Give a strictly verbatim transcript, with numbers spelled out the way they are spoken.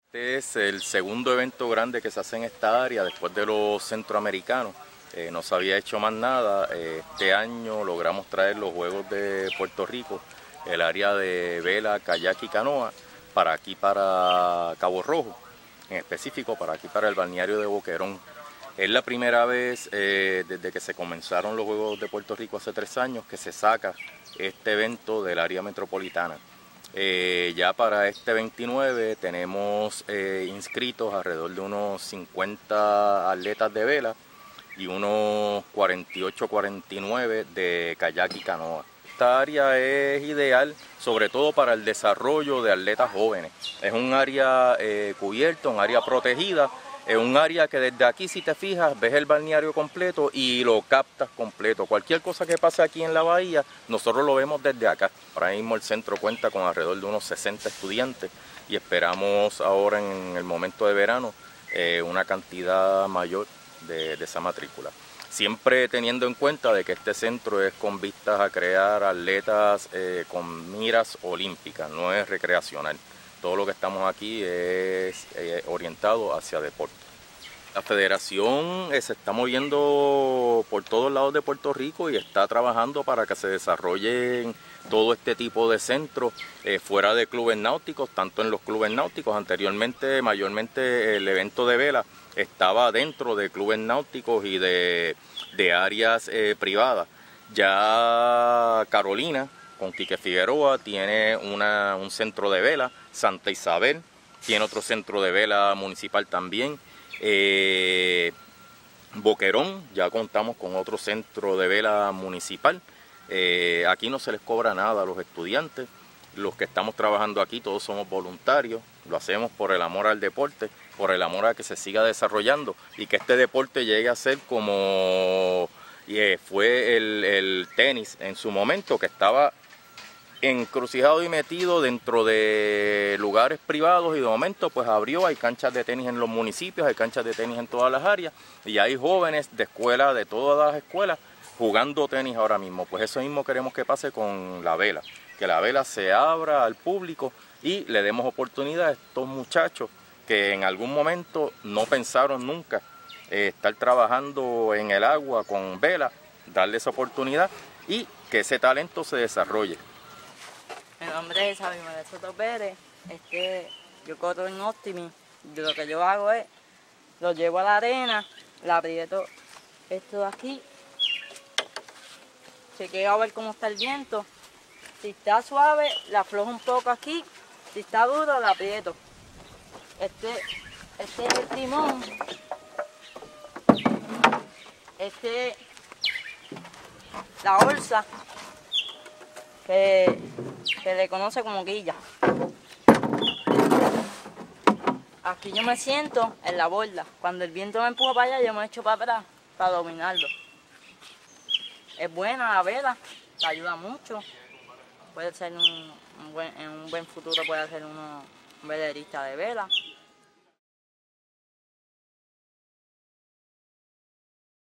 Este es el segundo evento grande que se hace en esta área después de los centroamericanos. Eh, no se había hecho más nada. Eh, este año logramos traer los Juegos de Puerto Rico, el área de vela, kayak y canoa, para aquí, para Cabo Rojo, en específico para aquí, para el balneario de Boquerón. Es la primera vez eh, desde que se comenzaron los Juegos de Puerto Rico hace tres años que se saca este evento del área metropolitana. Eh, ya para este veintinueve tenemos eh, inscritos alrededor de unos cincuenta atletas de vela y unos cuarenta y ocho, cuarenta y nueve de kayak y canoa. Esta área es ideal sobre todo para el desarrollo de atletas jóvenes. Es un área eh, cubierta, un área protegida. Es un área que desde aquí, si te fijas, ves el balneario completo y lo captas completo. Cualquier cosa que pase aquí en la bahía, nosotros lo vemos desde acá. Ahora mismo el centro cuenta con alrededor de unos sesenta estudiantes y esperamos ahora en el momento de verano eh, una cantidad mayor de, de esa matrícula. Siempre teniendo en cuenta de que este centro es con vistas a crear atletas eh, con miras olímpicas, no es recreacional. Todo lo que estamos aquí es eh, orientado hacia deporte. La federación eh, se está moviendo por todos lados de Puerto Rico y está trabajando para que se desarrollen todo este tipo de centros eh, fuera de clubes náuticos, tanto en los clubes náuticos. Anteriormente, mayormente el evento de vela estaba dentro de clubes náuticos y de, de áreas eh, privadas. Ya Carolina, con Quique Figueroa, tiene una, un centro de vela. Santa Isabel tiene otro centro de vela municipal también. Eh, Boquerón, ya contamos con otro centro de vela municipal. Eh, aquí no se les cobra nada a los estudiantes. Los que estamos trabajando aquí todos somos voluntarios. Lo hacemos por el amor al deporte, por el amor a que se siga desarrollando y que este deporte llegue a ser como eh, fue el, el tenis en su momento, que estaba encrucijado y metido dentro de lugares privados, y de momento pues abrió. Hay canchas de tenis en los municipios, hay canchas de tenis en todas las áreas y hay jóvenes de escuelas, de todas las escuelas, jugando tenis ahora mismo. Pues eso mismo queremos que pase con la vela, que la vela se abra al público y le demos oportunidad a estos muchachos que en algún momento no pensaron nunca eh, estar trabajando en el agua con vela, darle esa oportunidad y que ese talento se desarrolle. Mi nombre es Abimael Soto Pérez. Este, yo corro en Optimi. Lo que yo hago es, lo llevo a la arena, le aprieto esto de aquí, chequeo a ver cómo está el viento. Si está suave, la aflojo un poco aquí. Si está duro, la aprieto. Este, este es el timón. Este, la bolsa, que se le conoce como quilla. Aquí yo me siento en la borda. Cuando el viento me empuja para allá, yo me echo para atrás para dominarlo. Es buena la vela, te ayuda mucho. Puede ser un, un buen, en un buen futuro puede ser uno un velerista de vela.